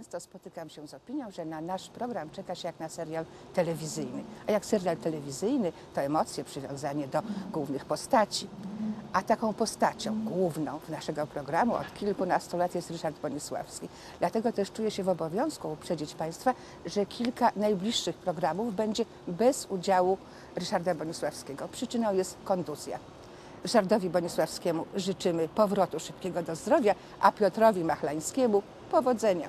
często spotykam się z opinią, że na nasz program czeka się jak na serial telewizyjny. A jak serial telewizyjny, to emocje, przywiązanie do głównych postaci. A taką postacią główną naszego programu od kilkunastu lat jest Ryszard Bonisławski. Dlatego też czuję się w obowiązku uprzedzić Państwa, że kilka najbliższych programów będzie bez udziału Ryszarda Bonisławskiego. Przyczyną jest kontuzja. Ryszardowi Bonisławskiemu życzymy powrotu szybkiego do zdrowia, a Piotrowi Machlańskiemu powodzenia.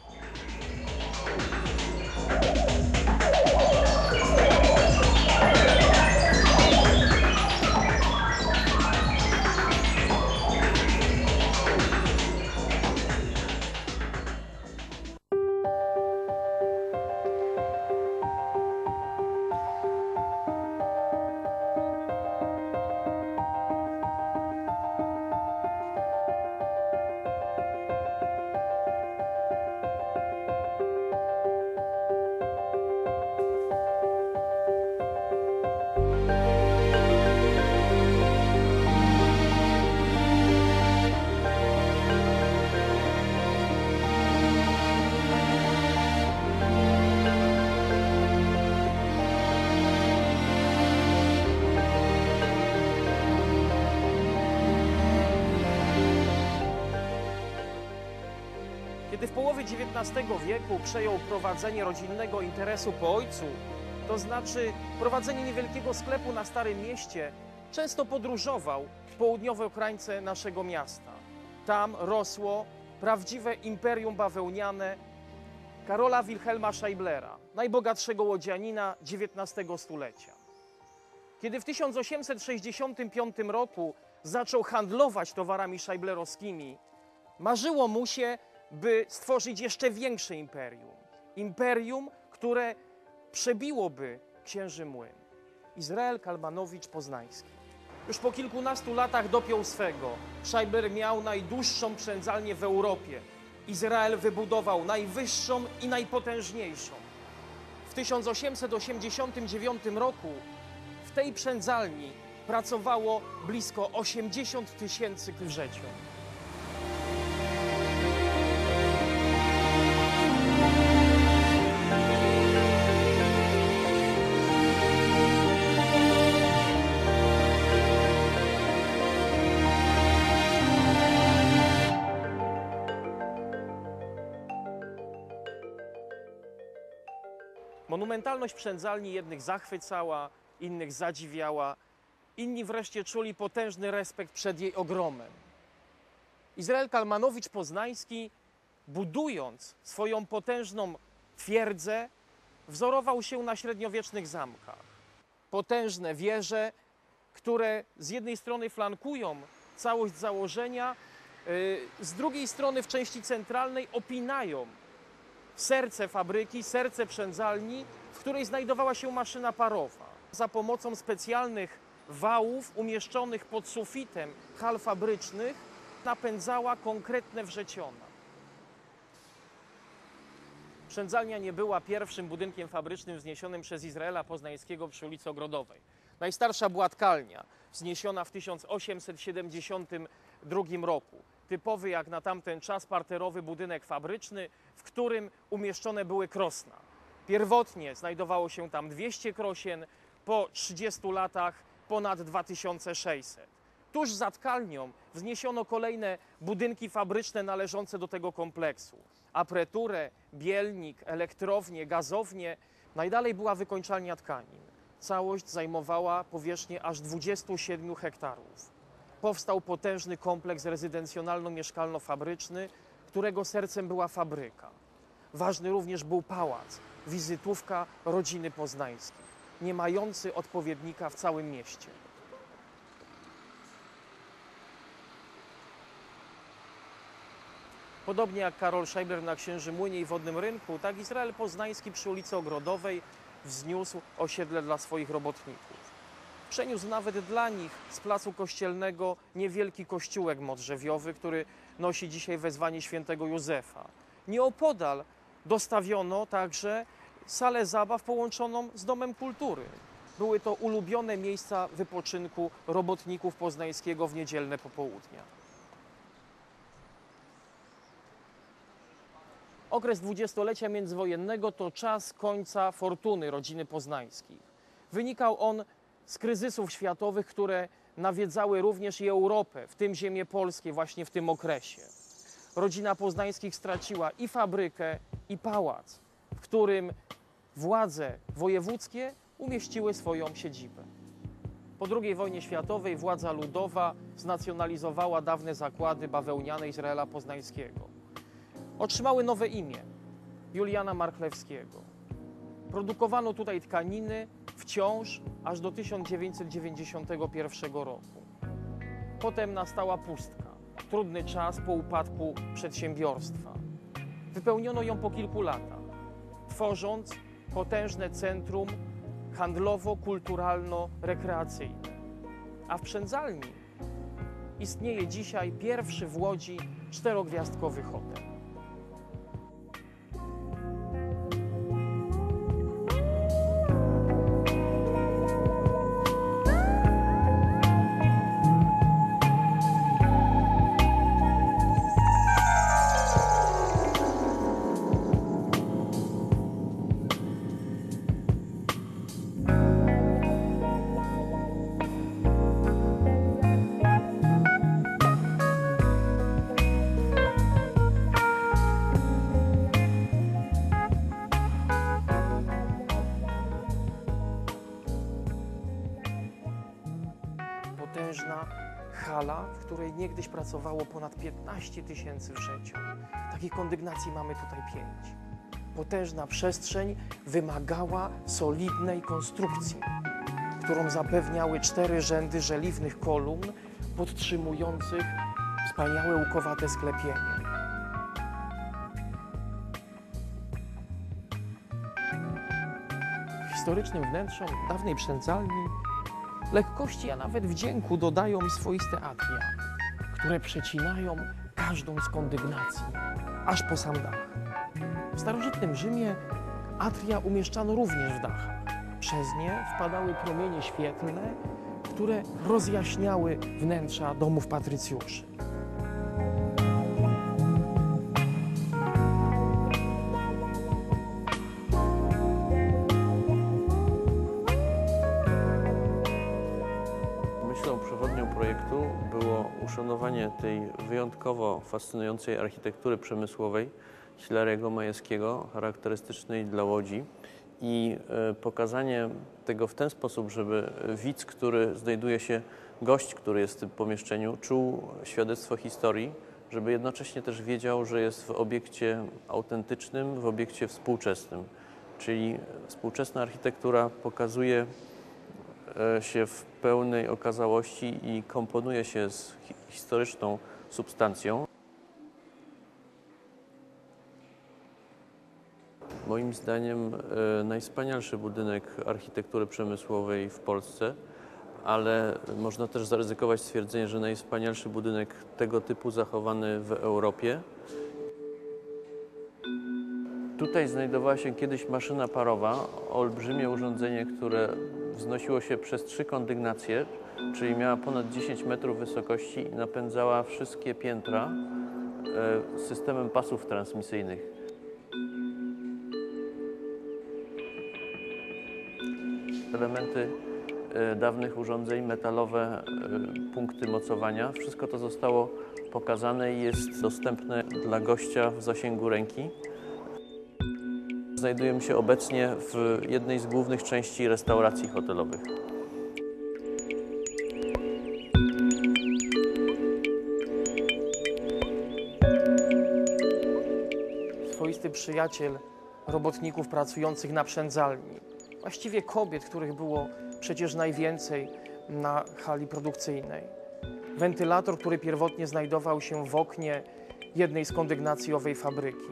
Kiedy w połowie XIX wieku przejął prowadzenie rodzinnego interesu po ojcu, to znaczy prowadzenie niewielkiego sklepu na Starym Mieście, często podróżował w południowe krańce naszego miasta. Tam rosło prawdziwe imperium bawełniane Karola Wilhelma Scheiblera, najbogatszego łodzianina XIX stulecia. Kiedy w 1865 roku zaczął handlować towarami scheiblerowskimi, marzyło mu się, by stworzyć jeszcze większe imperium. Imperium, które przebiłoby księży młyn. Izrael Kalmanowicz-Poznański. Już po kilkunastu latach dopiął swego. Scheibler miał najdłuższą przędzalnię w Europie. Izrael wybudował najwyższą i najpotężniejszą. W 1889 roku w tej przędzalni pracowało blisko 80 000 krzeciów. Monumentalność przędzalni jednych zachwycała, innych zadziwiała, inni wreszcie czuli potężny respekt przed jej ogromem. Izrael Kalmanowicz-Poznański, budując swoją potężną twierdzę, wzorował się na średniowiecznych zamkach. Potężne wieże, które z jednej strony flankują całość założenia, z drugiej strony w części centralnej opinają serce fabryki, serce przędzalni, w której znajdowała się maszyna parowa. Za pomocą specjalnych wałów umieszczonych pod sufitem hal fabrycznych napędzała konkretne wrzeciona. Przędzalnia nie była pierwszym budynkiem fabrycznym wzniesionym przez Izraela Poznańskiego przy ulicy Ogrodowej. Najstarsza była tkalnia, wzniesiona w 1872 roku. Typowy jak na tamten czas parterowy budynek fabryczny, w którym umieszczone były krosna. Pierwotnie znajdowało się tam 200 krosien, po 30 latach ponad 2600. Tuż za tkalnią wzniesiono kolejne budynki fabryczne należące do tego kompleksu. Apreturę, bielnik, elektrownię, gazownię. Najdalej była wykończalnia tkanin. Całość zajmowała powierzchnię aż 27 hektarów. Powstał potężny kompleks rezydencjonalno-mieszkalno-fabryczny, którego sercem była fabryka. Ważny również był pałac, wizytówka rodziny poznańskiej, nie mający odpowiednika w całym mieście. Podobnie jak Karol Scheibler na Księży Młynie i Wodnym Rynku, tak Izrael Poznański przy ulicy Ogrodowej wzniósł osiedle dla swoich robotników. Przeniósł nawet dla nich z placu Kościelnego niewielki kościółek modrzewiowy, który nosi dzisiaj wezwanie świętego Józefa. Nieopodal dostawiono także salę zabaw połączoną z Domem Kultury. Były to ulubione miejsca wypoczynku robotników poznańskiego w niedzielne popołudnia. Okres dwudziestolecia międzywojennego to czas końca fortuny rodziny Poznańskich. Wynikał on z kryzysów światowych, które nawiedzały również i Europę, w tym ziemię polskie właśnie w tym okresie. Rodzina Poznańskich straciła i fabrykę, i pałac, w którym władze wojewódzkie umieściły swoją siedzibę. Po II wojnie światowej władza ludowa znacjonalizowała dawne zakłady bawełniane Izraela Poznańskiego. Otrzymały nowe imię – Juliana Marchlewskiego. Produkowano tutaj tkaniny wciąż aż do 1991 roku. Potem nastała pustka, trudny czas po upadku przedsiębiorstwa. Wypełniono ją po kilku latach, tworząc potężne centrum handlowo-kulturalno-rekreacyjne. A w Przędzalni istnieje dzisiaj pierwszy w Łodzi czterogwiazdkowy hotel. Potężna hala, w której niegdyś pracowało ponad 15 tysięcy wrzecią. Takich kondygnacji mamy tutaj 5. Potężna przestrzeń wymagała solidnej konstrukcji, którą zapewniały 4 rzędy żeliwnych kolumn podtrzymujących wspaniałe łukowate sklepienie. Historycznym wnętrzom dawnej Przędzalni lekkości, a nawet wdzięku dodają swoiste atria, które przecinają każdą z kondygnacji, aż po sam dach. W starożytnym Rzymie atria umieszczano również w dachach. Przez nie wpadały promienie świetlne, które rozjaśniały wnętrza domów patrycjuszy. Myślą przewodnią projektu było uszanowanie tej wyjątkowo fascynującej architektury przemysłowej Hilariego Majewskiego, charakterystycznej dla Łodzi, i pokazanie tego w ten sposób, żeby widz, gość, który jest w tym pomieszczeniu, czuł świadectwo historii, żeby jednocześnie też wiedział, że jest w obiekcie autentycznym, w obiekcie współczesnym. Czyli współczesna architektura pokazuje się w pełnej okazałości i komponuje się z historyczną substancją. Moim zdaniem najwspanialszy budynek architektury przemysłowej w Polsce, ale można też zaryzykować stwierdzenie, że najwspanialszy budynek tego typu zachowany w Europie. Tutaj znajdowała się kiedyś maszyna parowa, olbrzymie urządzenie, które wznosiło się przez 3 kondygnacje, czyli miała ponad 10 metrów wysokości i napędzała wszystkie piętra systemem pasów transmisyjnych. Elementy dawnych urządzeń, metalowe punkty mocowania, wszystko to zostało pokazane i jest dostępne dla gościa w zasięgu ręki. Znajdujemy się obecnie w jednej z głównych części restauracji hotelowych. Swoisty przyjaciel robotników pracujących na Przędzalni. Właściwie kobiet, których było przecież najwięcej na hali produkcyjnej. Wentylator, który pierwotnie znajdował się w oknie jednej z kondygnacji owej fabryki.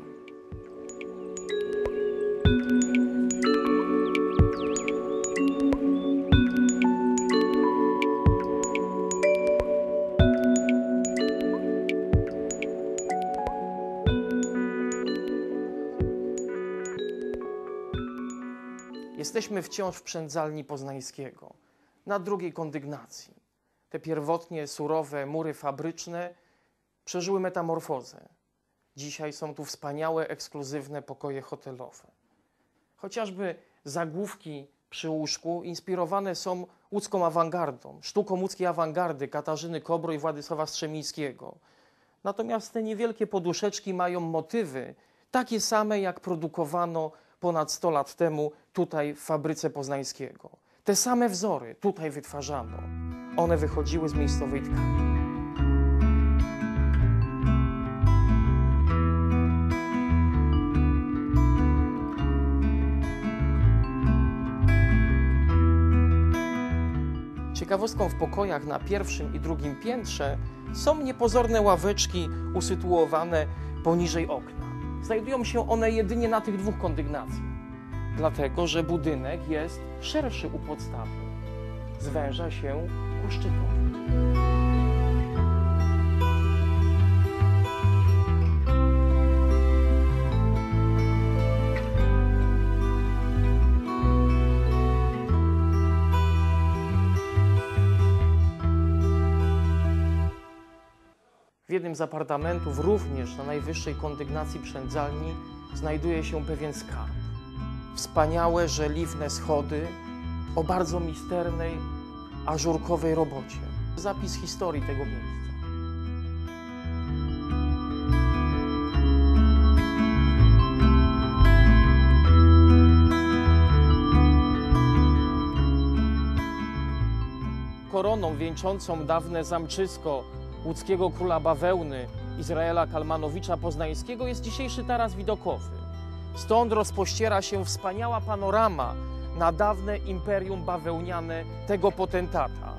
Jesteśmy wciąż w Przędzalni Poznańskiego, na drugiej kondygnacji. Te pierwotnie surowe mury fabryczne przeżyły metamorfozę. Dzisiaj są tu wspaniałe, ekskluzywne pokoje hotelowe. Chociażby zagłówki przy łóżku inspirowane są łódzką awangardą, sztuką łódzkiej awangardy Katarzyny Kobro i Władysława Strzemińskiego. Natomiast te niewielkie poduszeczki mają motywy takie same, jak produkowano ponad 100 lat temu tutaj w fabryce Poznańskiego. Te same wzory tutaj wytwarzano. One wychodziły z miejscowej tkanki. Ciekawostką w pokojach na pierwszym i drugim piętrze są niepozorne ławeczki usytuowane poniżej okna. Znajdują się one jedynie na tych dwóch kondygnacjach, dlatego że budynek jest szerszy u podstawy. Zwęża się ku szczytowi. W jednym z apartamentów, również na najwyższej kondygnacji przędzalni, znajduje się pewien skarb. Wspaniałe, żeliwne schody o bardzo misternej, ażurkowej robocie. Zapis historii tego miejsca. Koroną wieńczącą dawne zamczysko łódzkiego króla bawełny Izraela Kalmanowicza Poznańskiego jest dzisiejszy taras widokowy. Stąd rozpościera się wspaniała panorama na dawne imperium bawełniane tego potentata.